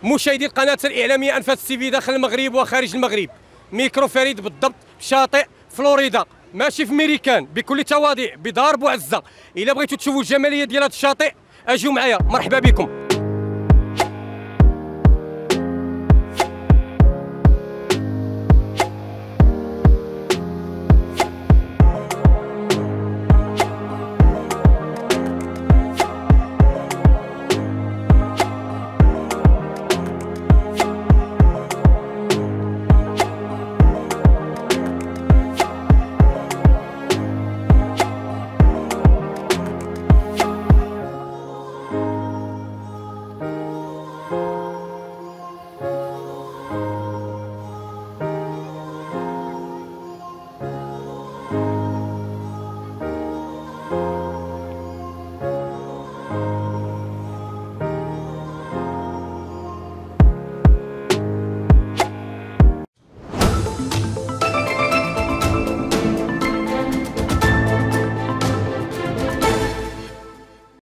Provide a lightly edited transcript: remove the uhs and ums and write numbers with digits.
مشاهدي القناه الاعلاميه انفاس تي في داخل المغرب وخارج المغرب. ميكرو فريد بالضبط بشاطئ فلوريدا، ماشي في ميريكان، بكل تواضيع بدار بوعزه. الا بغيتوا تشوفوا الجماليه ديال هذا الشاطئ اجوا معايا، مرحبا بكم.